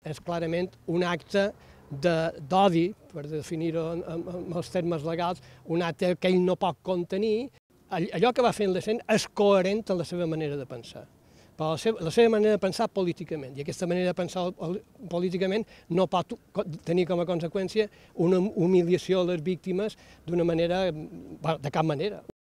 és clarament un acte d'odi, per definir-ho en els termes legals, un acte que ell no pot contenir. Allò que va fer en Lecent és coherent amb la seva manera de pensar, però la seva manera de pensar políticament, i aquesta manera de pensar políticament no pot tenir com a conseqüència una humiliació a les víctimes d'una manera, de cap manera.